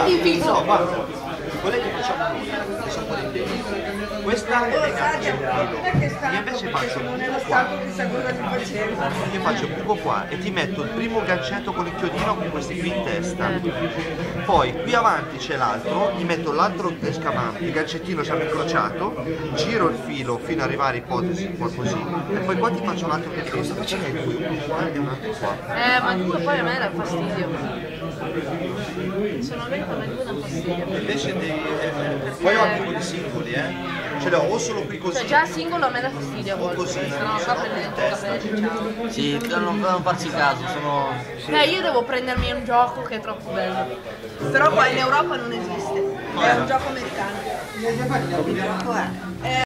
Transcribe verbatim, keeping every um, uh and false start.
diviso. No, guarda, quelle che facciamo noi, che sono quelle interne. Questa è dei ganci in filo. Io invece faccio il buco qua. Io faccio il buco qua e ti metto il primo gancetto con il chiodino con questi qui in testa. Poi qui avanti c'è l'altro, gli metto l'altro escamante, il gancettino sempre incrociato, giro il filo fino ad arrivare ipotesi qua così. E poi qua ti faccio un altro che questo, perché ne hai due, uno qua e un altro qua. Eh, ma due poi a me dà fastidio. Sono lenta, ma due dà fastidio. Invece dei, eh, poi ho anche quelli singoli, eh. Ce l'ho o solo qui così. Cioè già singolo a me dà fastidio a volte, così, se no qua prende dentro il capello, ciao. Sì, non, non farci caso, sono... Eh, io devo prendermi un gioco che è troppo bello. Però qua in Europa non esiste, è un gioco americano. Che gioco è?